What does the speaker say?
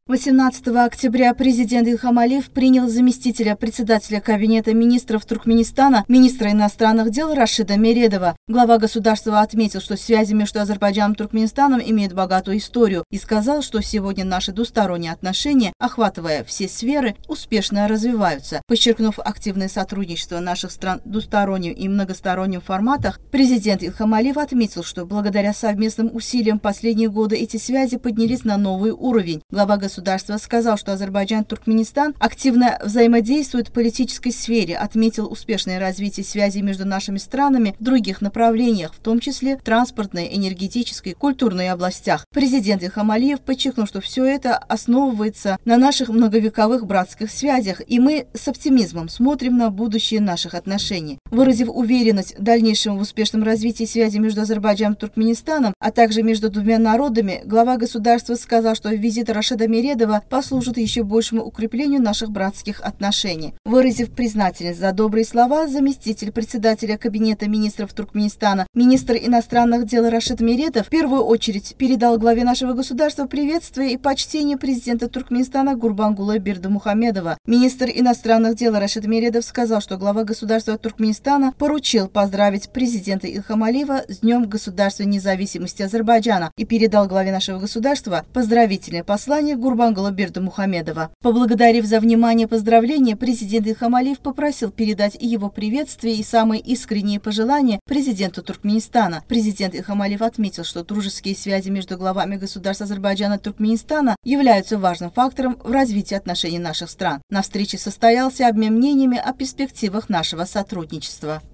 18 октября президент Ильхам Алиев принял заместителя председателя Кабинета министров Туркменистана, министра иностранных дел Рашида Мередова. Глава государства отметил, что связи между Азербайджаном и Туркменистаном имеют богатую историю и сказал, что сегодня наши двусторонние отношения, охватывая все сферы, успешно развиваются. Подчеркнув активное сотрудничество наших стран в двустороннем и многостороннем форматах, президент Ильхам Алиев отметил, что благодаря совместным усилиям последние годы эти связи поднялись на новый уровень. Глава государства сказал, что Азербайджан и Туркменистан активно взаимодействуют в политической сфере, отметил успешное развитие связей между нашими странами в других направлениях, в том числе в транспортной, энергетической, культурной областях. Президент Ильхам Алиев подчеркнул, что все это основывается на наших многовековых братских связях, и мы с оптимизмом смотрим на будущее наших отношений. Выразив уверенность в дальнейшем в успешном развитии связи между Азербайджаном и Туркменистаном, а также между двумя народами, глава государства сказал, что визит Рашида Мередова послужит еще большему укреплению наших братских отношений. Выразив признательность за добрые слова, заместитель председателя Кабинета министров Туркменистана, министр иностранных дел Рашид Мередов в первую очередь передал главе нашего государства приветствие и почтение президента Туркменистана Гурбангулы Бердымухамедова. Министр иностранных дел Рашид Мередов сказал, что глава государства Туркменистана поручил поздравить президента Ильхам Алиева с Днем государственной независимости Азербайджана и передал главе нашего государства поздравительное послание Гурбангулы Бердымухамедова. Поблагодарив за внимание поздравления, президент Ильхам Алиев попросил передать его приветствие и самые искренние пожелания президенту Туркменистана. Президент Ильхам Алиев отметил, что дружеские связи между главами государств Азербайджана и Туркменистана являются важным фактором в развитии отношений наших стран. На встрече состоялся обмен мнениями о перспективах нашего сотрудничества.